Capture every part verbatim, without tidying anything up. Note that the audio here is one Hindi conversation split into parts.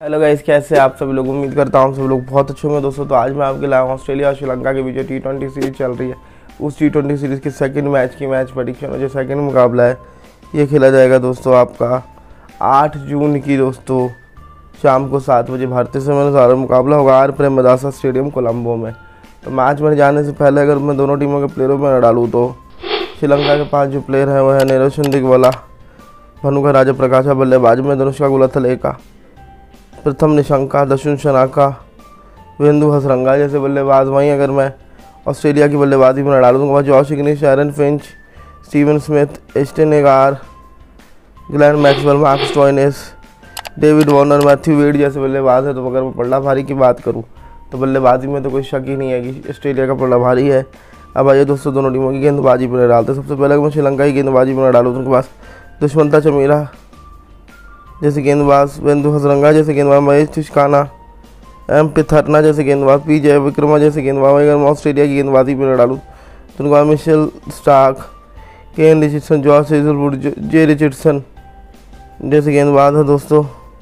हेलो गाइस, कैसे आप सब लोग। उम्मीद करता हूँ सब लोग बहुत अच्छे होंगे दोस्तों। तो आज मैं आपके लाया हूँ ऑस्ट्रेलिया और श्रीलंका के बीच टी ट्वेंटी सीरीज़ चल रही है। उस टी ट्वेंटी सीरीज़ के सेकंड मैच की मैच प्रेडिक्शन और जो सेकंड मुकाबला है ये खेला जाएगा दोस्तों आपका आठ जून की दोस्तों शाम को सात बजे भारतीय समय अनुसार मुकाबला होगा आर प्रेमदासा स्टेडियम कोलंबो में। तो मैच में जाने से पहले अगर मैं दोनों टीमों के प्लेयरों में डालूँ तो श्रीलंका के पाँच जो प्लेयर हैं वह है निरोशन दिगवाला, भनुका राजा प्रकाशा बल्लेबाज में, धनुष्का गुलाथलेका, प्रथम निशंका, दशुन शनाका, वेंदु हसरंगा जैसे बल्लेबाज। वहीं अगर मैं ऑस्ट्रेलिया की बल्लेबाजी में डाल दूँगा Josh Inglis, Aaron Finch, Steven Smith, Ashton Agar, Glenn Maxwell, Mark Stoinis, David Warner, Matthew Wade जैसे बल्लेबाज है। तो अगर मैं पल्ला भारी की बात करूँ तो बल्लेबाजी में तो कोई शक ही नहीं है कि ऑस्ट्रेलिया का पल्ला भारी है। अब आइए दोस्तों दोनों टीमों की गेंदबाजी पर डालते हैं। सबसे पहले अगर मैं श्रीलंका की गेंदबाजी पर डालूँ तो उनके पास दुष्मंता चमीरा जैसे गेंदबाज, वेंदु हसरंगा जैसे गेंदबाज, महेश तिशकाना, एम पिथरना जैसे गेंदबाज, पी जय विक्रमा जैसे गेंदबाज। अगर मैं ऑस्ट्रेलिया की गेंदबाजी पर डालूँ तो उनके Mitchell Starc, Kane Richardson, George Hazlewood, Jhye Richardson जैसे गेंदबाज है दोस्तों।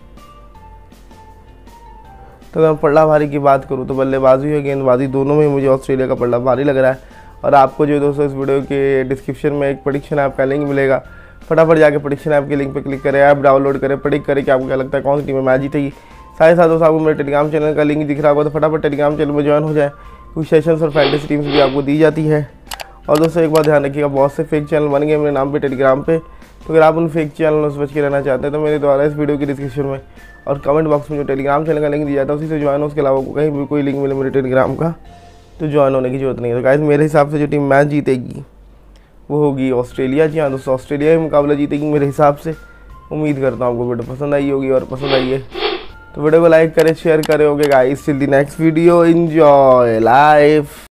तो अगर मैं पल्ला भारी की बात करूँ तो बल्लेबाजी और गेंदबाजी दोनों में मुझे ऑस्ट्रेलिया का पल्ला भारी लग रहा है। और आपको जो दोस्तों इस वीडियो के डिस्क्रिप्शन में एक प्रेडिक्शन ऐप का लिंक मिलेगा, फटाफट जाके प्रेडिक्शन ऐप के लिंक पे क्लिक करें, ऐप डाउनलोड करें, प्रेडिक्ट करें कि आपको क्या लगता है कौन सी टीम में मैच जीतेगी। साथ ही साथ दोस्तों आपको मेरे टेलीग्राम चैनल का लिंक दिख रहा होगा तो फटाफट टेलीग्राम चैनल में ज्वाइन हो जाए। कुछ सेशंस और फैंटेसी टीम्स भी आपको दी जाती है। और दोस्तों एक बात ध्यान रखिएगा, बहुत से फेक चैनल बन गए मेरे नाम पे टेलीग्राम पे। तो अगर आप उन फेक चैनलों से बच के रहना चाहते हैं तो मेरे द्वारा इस वीडियो की डिस्क्रिप्शन में और कमेंट बॉक्स में जो टेलीग्राम चैनल का लिंक दिया जाता है उसी से ज्वाइन हो। उसके अलावा कहीं भी कोई लिंक मिले मेरे टेलीग्राम का तो ज्वाइन होने की जरूरत नहीं है। तो गाइस मेरे हिसाब से जो टीम मैच जीतेगी वो होगी ऑस्ट्रेलिया। जी हाँ दोस्तों, ऑस्ट्रेलिया ही मुकाबला जीतेगी मेरे हिसाब से। उम्मीद करता हूँ आपको वीडियो पसंद आई होगी और पसंद आई है तो वीडियो को लाइक करें, शेयर करें। Okay guys, till the next video, enjoy life.